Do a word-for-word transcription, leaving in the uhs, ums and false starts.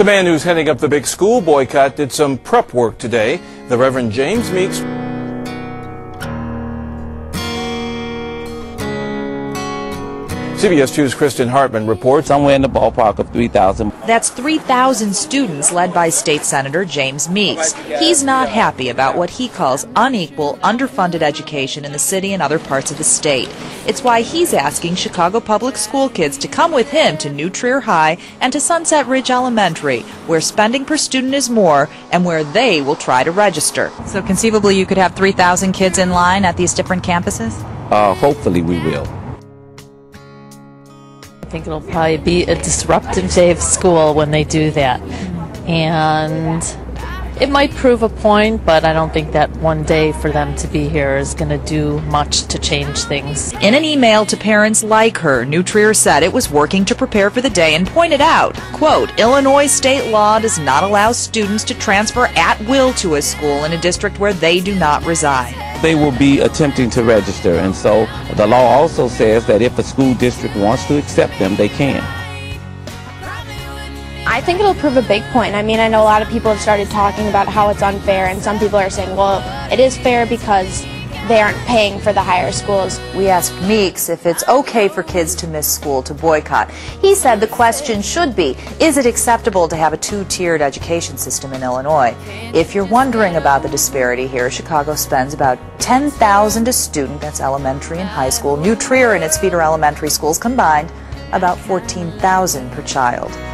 The man who's heading up the big school boycott did some prep work today. The Reverend James Meeks. C B S two's Kristen Hartman reports. Somewhere in the ballpark of three thousand. That's three thousand students led by State Senator James Meeks. He's not happy about what he calls unequal, underfunded education in the city and other parts of the state. It's why he's asking Chicago public school kids to come with him to New Trier High and to Sunset Ridge Elementary, where spending per student is more and where they will try to register. So conceivably you could have three thousand kids in line at these different campuses? Uh, hopefully we will. I think it'll probably be a disruptive day of school when they do that. And it might prove a point, but I don't think that one day for them to be here is going to do much to change things. In an email to parents like her, New Trier said it was working to prepare for the day and pointed out, quote, Illinois state law does not allow students to transfer at will to a school in a district where they do not reside. They will be attempting to register, and so the law also says that if a school district wants to accept them, they can. I think it'll prove a big point. I mean, I know a lot of people have started talking about how it's unfair, and some people are saying, well, it is fair because they aren't paying for the higher schools. We asked Meeks if it's okay for kids to miss school to boycott. He said the question should be, is it acceptable to have a two-tiered education system in Illinois? If you're wondering about the disparity here, Chicago spends about ten thousand dollars a student, that's elementary and high school. New Trier and its feeder elementary schools combined, about fourteen thousand dollars per child.